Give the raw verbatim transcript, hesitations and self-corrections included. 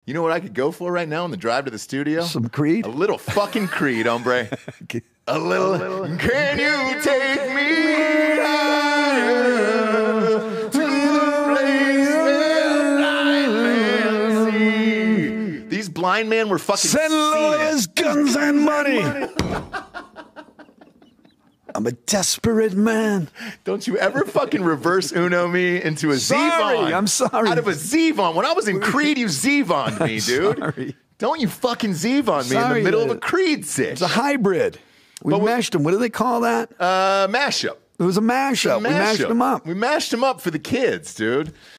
You know what I could go for right now on the drive to the studio? Some Creed? A little fucking Creed, hombre. A little, a little. Can you take me higher to the place where blind men see? These blind men were fucking Send lawyers, guns, and money. I'm a desperate man. Don't you ever fucking reverse Uno me into a Sorry, Zevon. I'm sorry. Out of a Zevon. When I was in Creed, you Zevon'd me, dude. Sorry. Don't you fucking Zevon me in Sorry, the middle of man. a Creed sitch. It's a hybrid. We But we- mashed them. What do they call that? Uh, mashup. It was a mashup. We mashed them up. We mashed them up for the kids, dude.